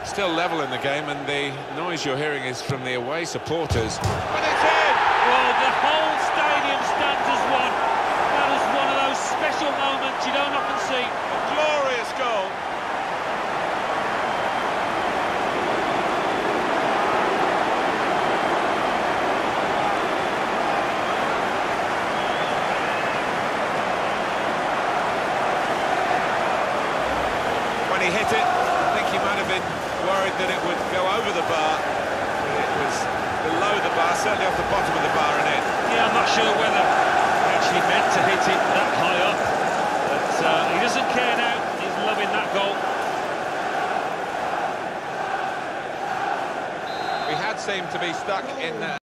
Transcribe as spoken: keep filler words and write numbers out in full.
Still level in the game, and the noise you're hearing is from the away supporters. But it's in! Well, the whole stadium stands as one. That was one of those special moments you don't often see. A glorious goal. When he hit it, I think he might have been worried that it would go over the bar. It was below the bar, certainly off the bottom of the bar and in. Yeah, I'm not sure whether he actually meant to hit it that high up. But uh, he doesn't care now. He's loving that goal. We had seemed to be stuck in... Uh,